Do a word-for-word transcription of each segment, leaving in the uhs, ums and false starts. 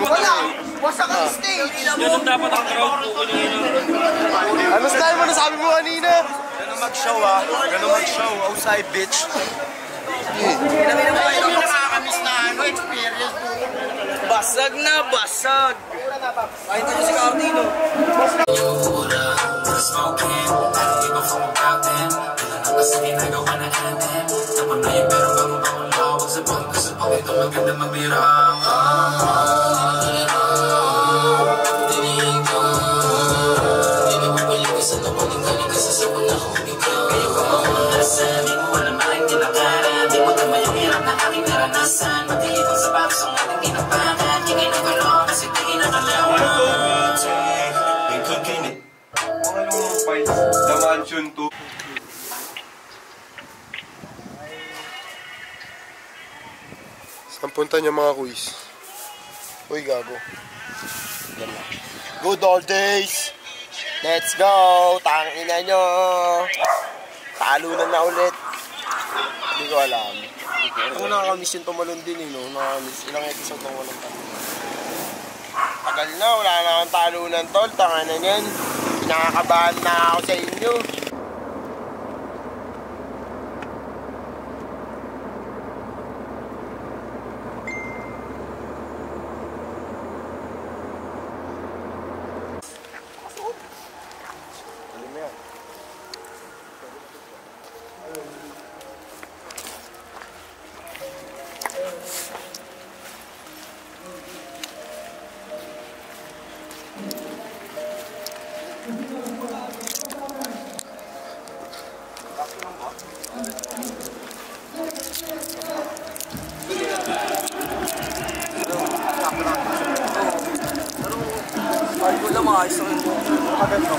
Wala! Wasak ang stage! Ganun dapat ang crowd po. Ano style mo? Nasabi mo kanina? Ganun mag-show ah. Ganun mag-show. Outside, bitch. Kami naman kayo nakakamiss na ano, experience po. Basag na, basag! Kahit ano si Cartino. Smoking, I don't give a fuck about them. Kailan ang kasi ginagawa na anthem. Tapon na yung pero bango-bango lawag sa pang kasi pang ito maganda magbira. Dinig ko, dinig mo balik ka sa nawaling galing ka sa sabon na hubig ko. Kayo ko mamalasan, di mo alam aking nilakaran. Di mo tama yung hirap na aking naranasan. Matilit ang sapatos ang ating ginapakan. Hingay na gano'n kasi tingin na kalawan. The Mansion two. Saan punta niya mga quiz? Uy, gago. Good old days! Let's go! Tangina nyo! Talunan na ulit. Hindi ko alam. Ako nakakamiss yung tumalon din eh, no? Nakakamiss. Ilang episode nang walang talunan. Tagal na, wala na akong talunan, tol. Tanga na yan. Nakakabahan na ako sa inyo. Ay, wala maayos ang ito. Maganda.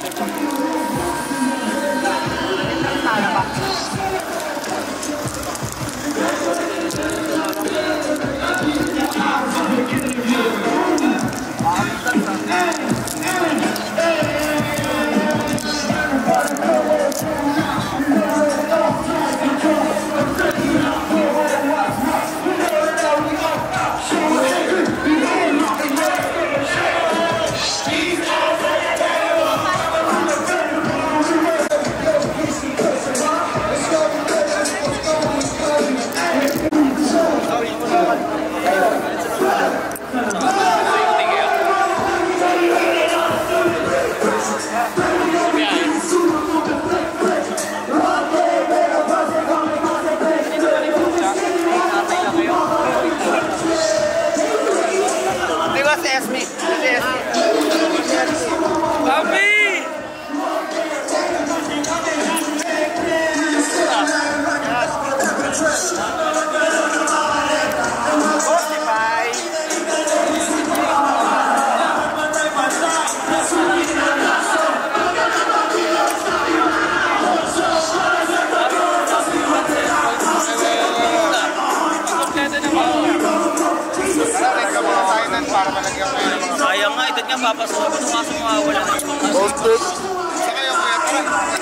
Sayang nga, edad nga papasok ako nung kaso mga wala na yung mga Posted. Sa kayo kuya, tara.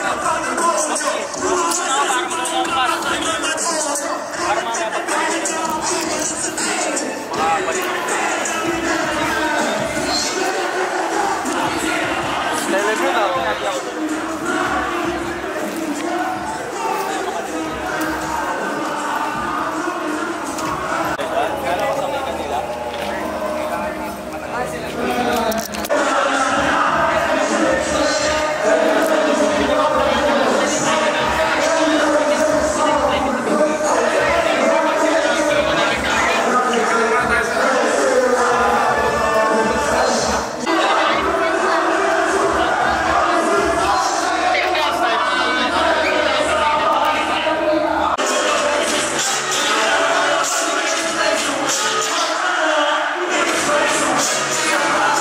parang mga para sa rin. Parang mga mapagpalit. Mga balik. Telegram na. Yeah.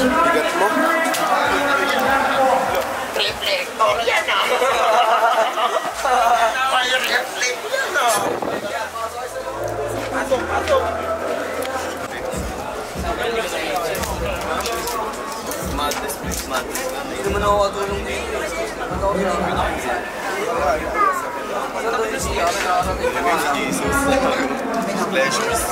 Bigat mo. Reflector yan ah. May reflect yan ah. Pasok, pasok. Madness, please, madness. Hindi naman ako katulong dito. Ano ako pinag-pinag? Ano ako siya? Jesus. Pleasures.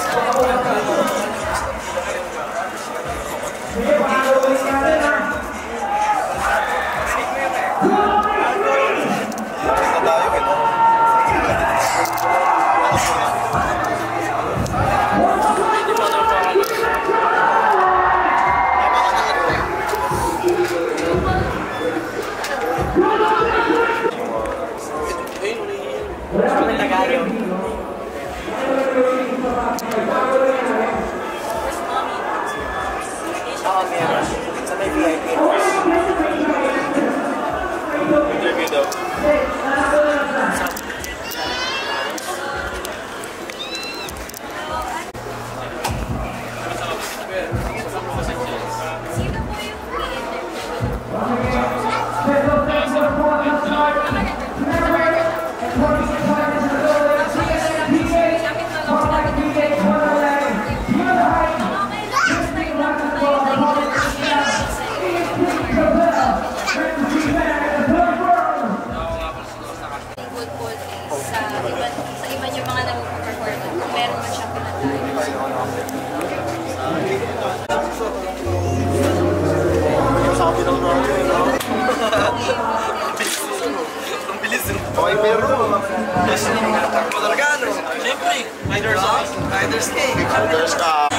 Okay, pero Talaga ano? Siyempre, Riders Up, Riders Cake. Riders Cup.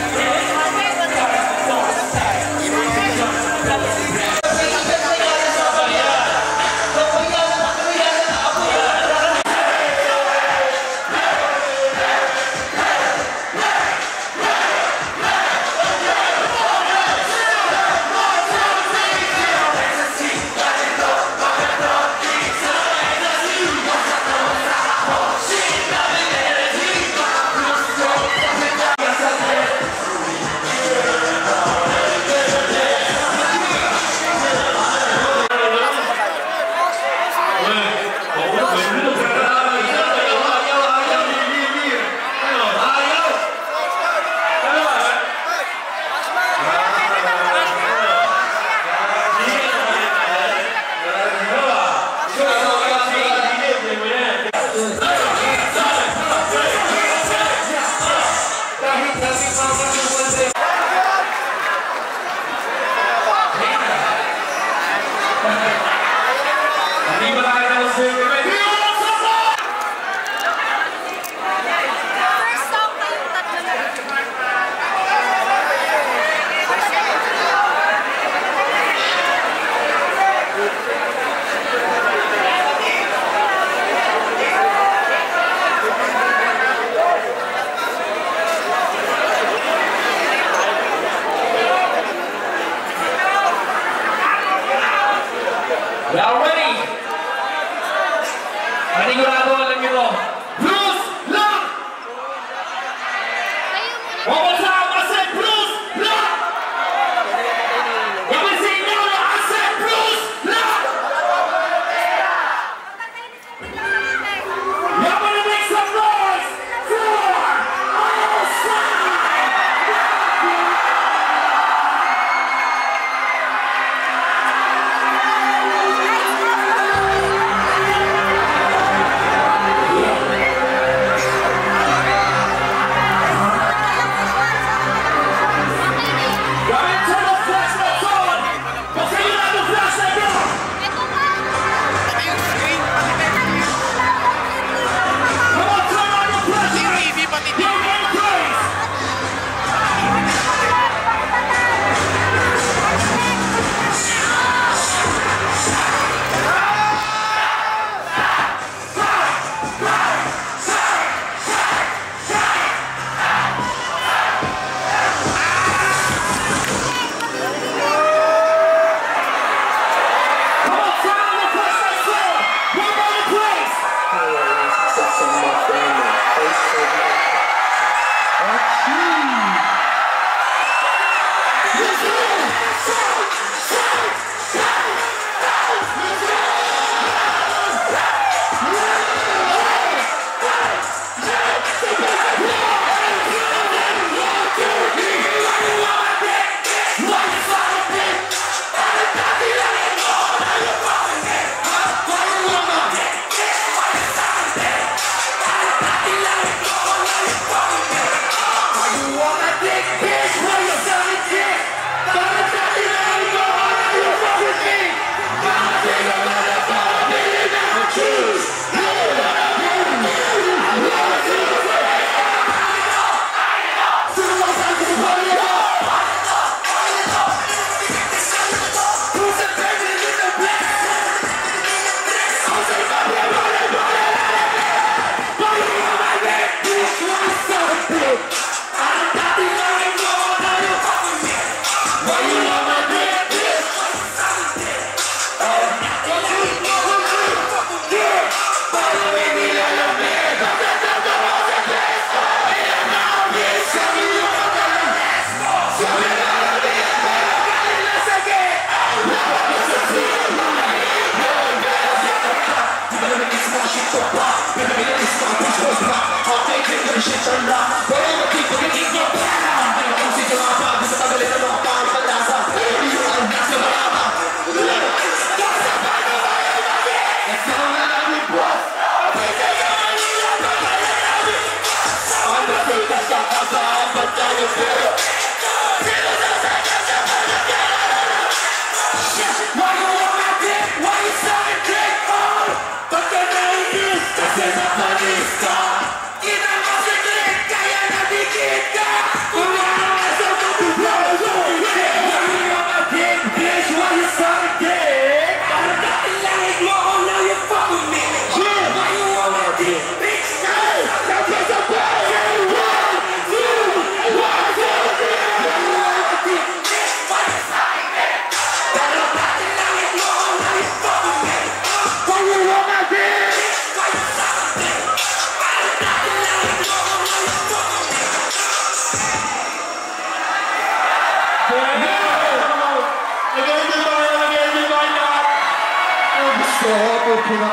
Nag-enjoy ba kayo? Nag-enjoy ba kayo lahat? Gusto ko po pina...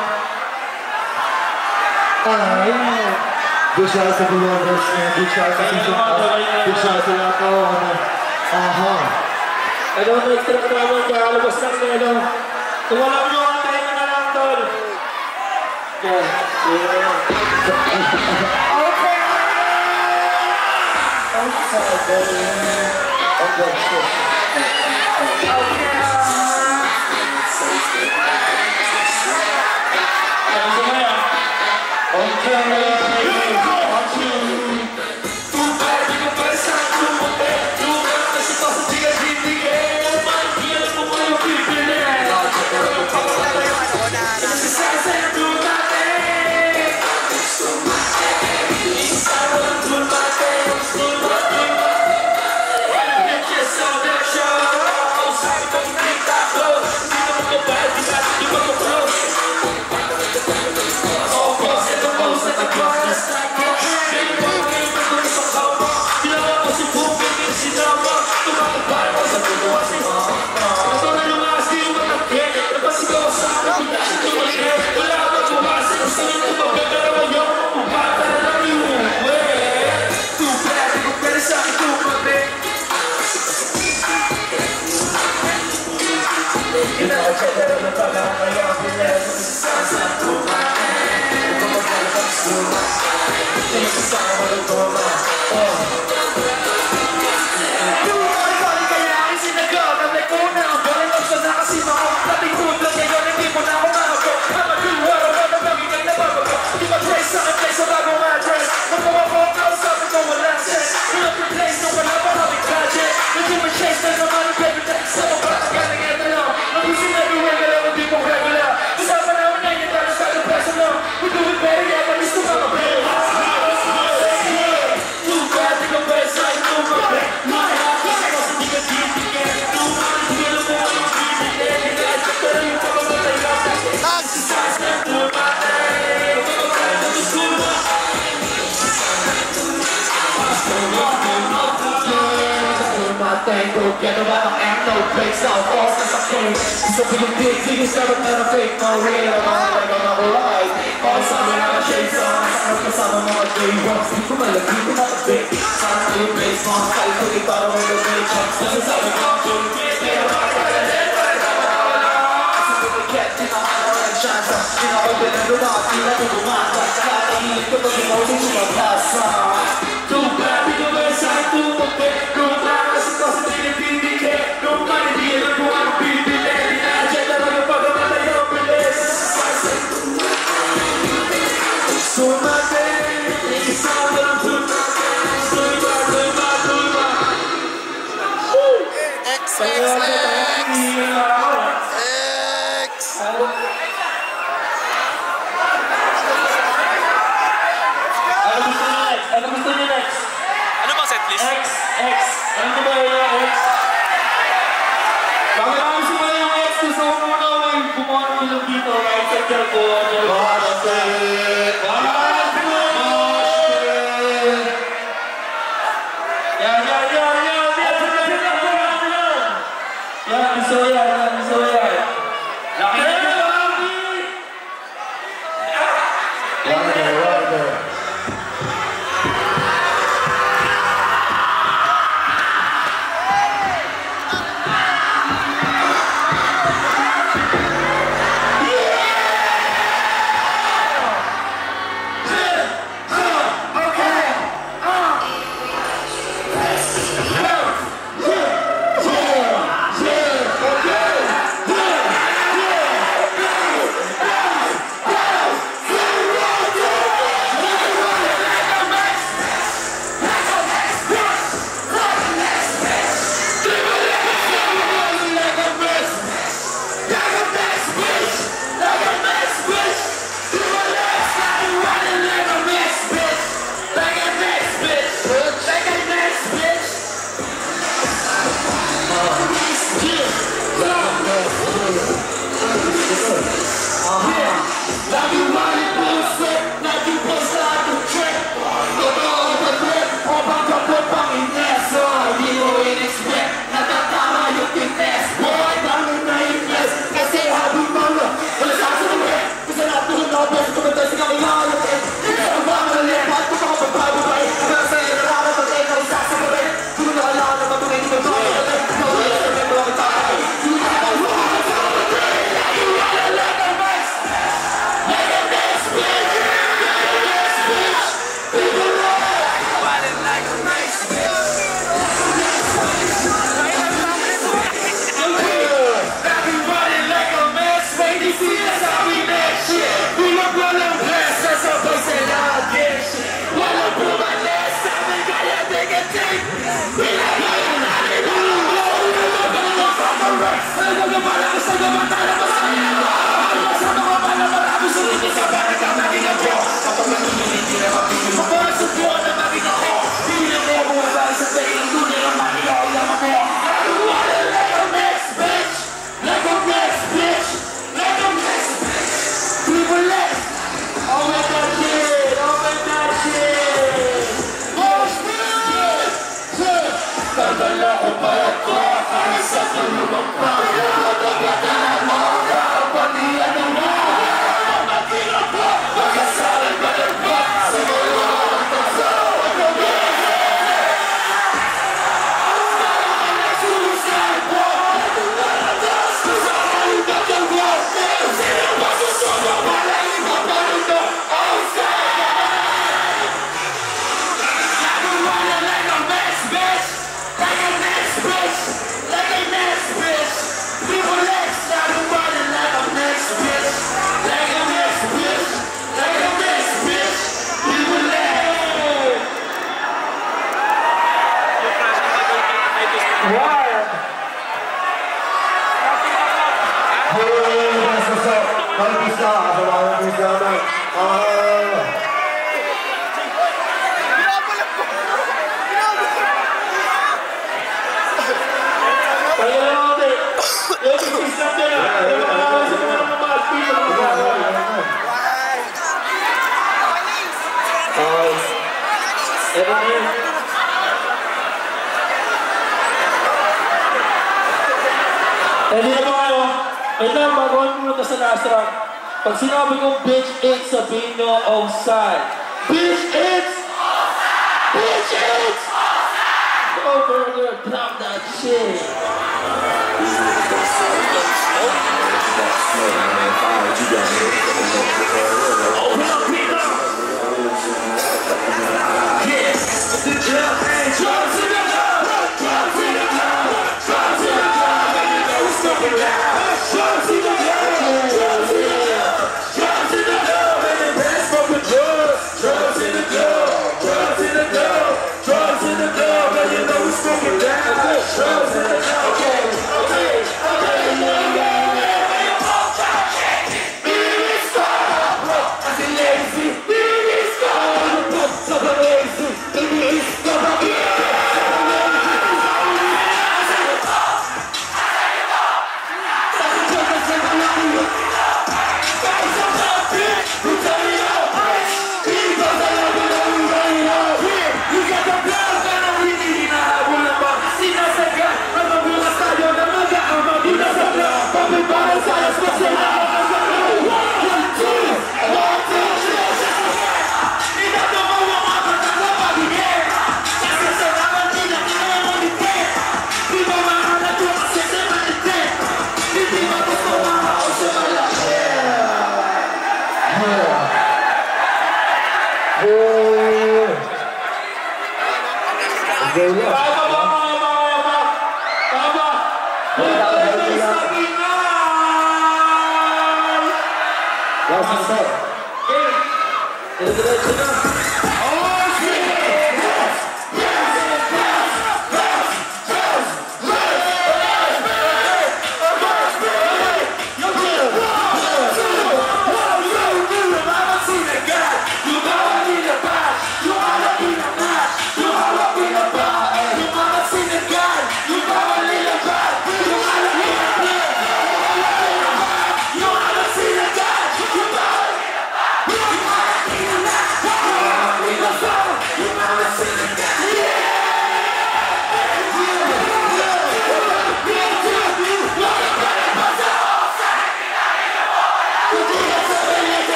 Ay, big shout out sa Vloggers niya, big shout out sa Season Pass, big shout out sa lahat ako, ano, aha. Ano, may extra ka naman, kakalabas ng nelo. Kung alam nyo, antayin nyo na lang, tol. Okay. Yeah. Okay. Okay. Get about the amp, no breaks, no falls, that's a pain. So for the big, big, it's never been a fake, no real, I'm on like I'm not alright. All summer, I'm a chase on, I'm a summer, I'm a day one. Come on, look, keep it up a bit. I'm a new base, I'm a fight, cookie, bottom of the big chunks. This is how we go to the big, they are right, right, right, right, right, right, right. So we get in the high, and shine, you know, open and do not, you know, do not, like, God, I need to go to the ocean, to the past, too bad, we go inside, too bad, no matter, it's a possibility. X, X, X. Ano gusto niyo next? Ano bang setlist? X, X. Ano ba yung X? Bakit ako simula yung X? Gusto ko muna may gumawa ng ilong dito. Right sa Jelko. Boston! Boston! Yan, yan, yan, yan! Yan, yan, yan, yan, yan! Yan, gusto yan, yan, gusto yan. Laki na yan, Laki! Wonder, wonder. Eh di naman kayo, wait lang, bago pumunta sa last round. Pag sinabi kong bitch it's, sabihin nyo offside. Bitch it's! Bitch it's! Go burger, drop that shit. Open up, people! Yes, the jump and jump to the jump, jump to the jump, jump to the jump, and you know it's coming down. Jump to the jump, jump to the jump, jump to the jump, and the best from the jump, jump to the jump, jump to the jump, jump to the jump, and you know it's coming down. Jump to the jump, okay, okay, okay, yeah, yeah.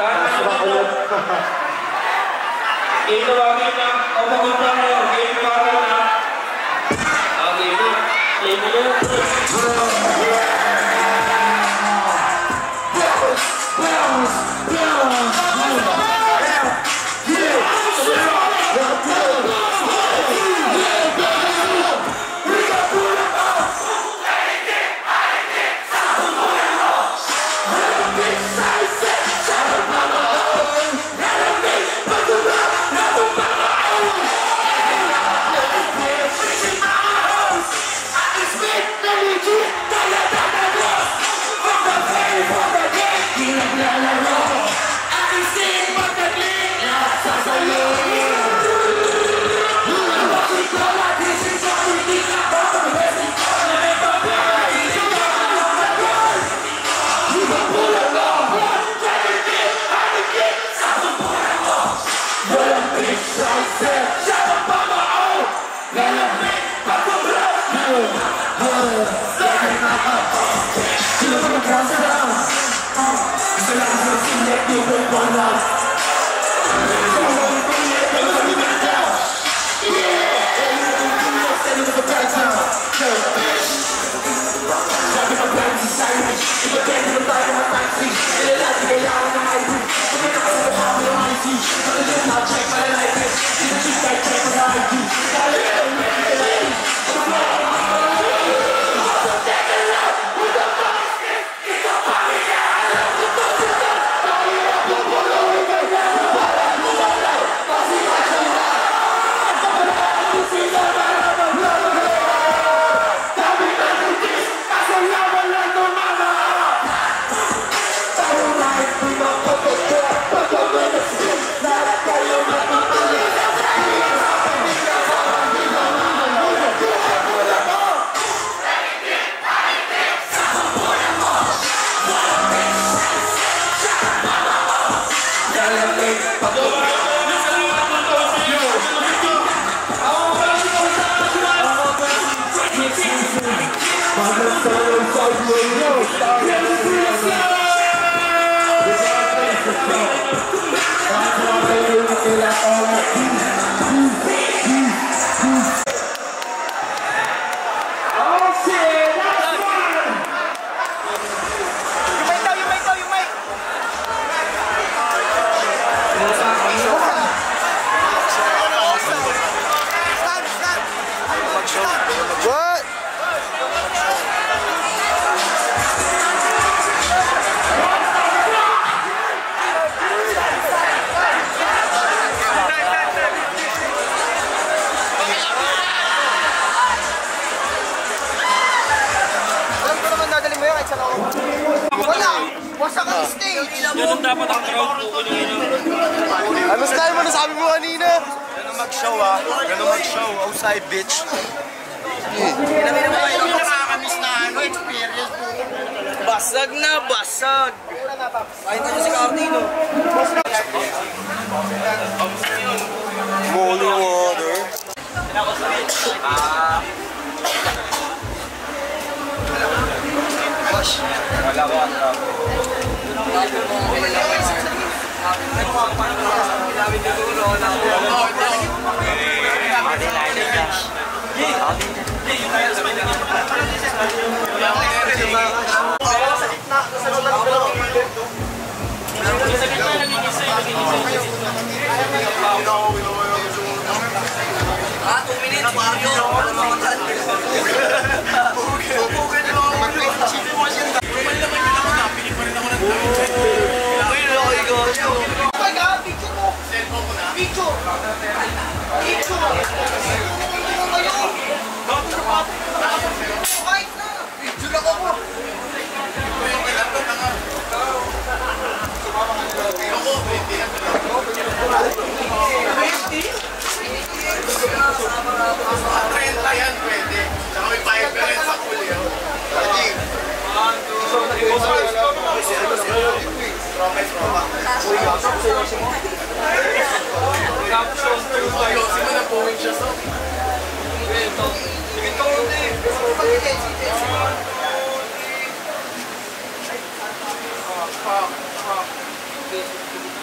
Game na ba? Game na? O pagunta kayo. Game na ba na? Ah, game na. Game na yun. Ganun dapat ang crowd po. Ano style mo? Nasabi mo kanina? Ganun mag-show ah. Ganun mag-show. Outside, bitch. Hindi mo nakakamiss na ano, experience po. Basag na, basag. Kahit ano si Cardino. Holy water. Ah. Wala ko ang trap. Ah, two minutes, Mario. Wala mamatay.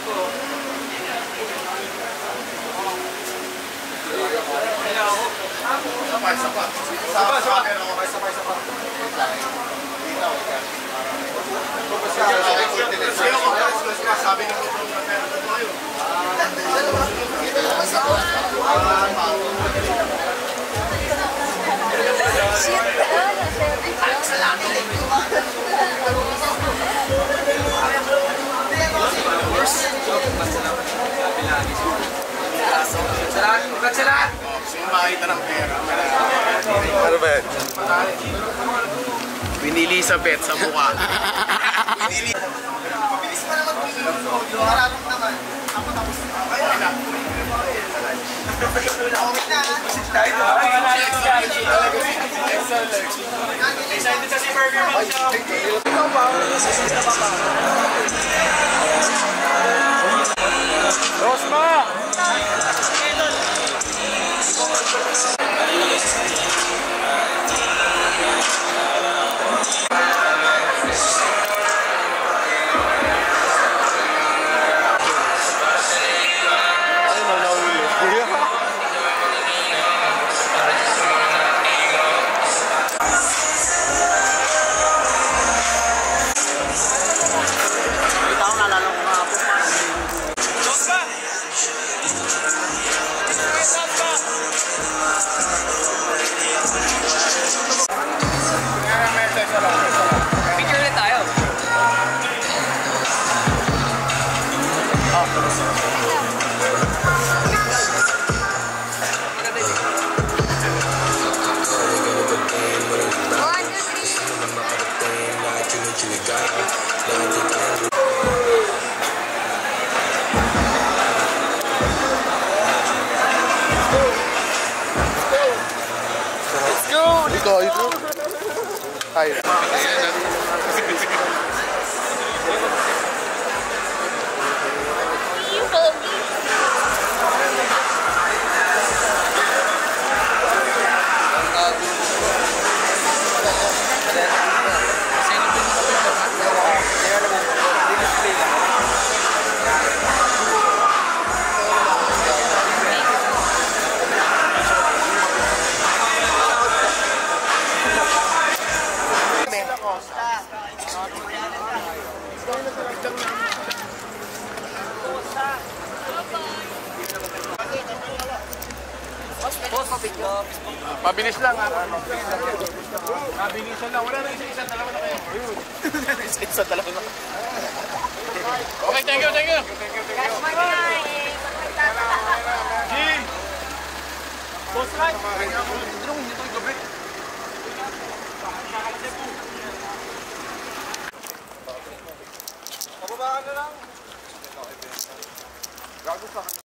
Sabay, sabay. Sabay, sabay. Sabay, sabay. Sabi ng Pagkatsalaan! gusto mo makita ng pera. Ano ba yan? Pinili sa bet sa mukha. Pinili. Mabilis pa naman kung harap naman. Ako tapos. Okay na. Okay na. Excited sa si Burger Man siya. Ikaw ba? Rosma! Picture ulit tayo. Let's go! Ito, ito. Ay. Pabilis lang, ha? Pabilisan lang. Wala na isa-isa, dalawa na kayo. Isa-isa, dalawa na. Okay, thank you, thank you. Thank you, thank you. G! Boss, right?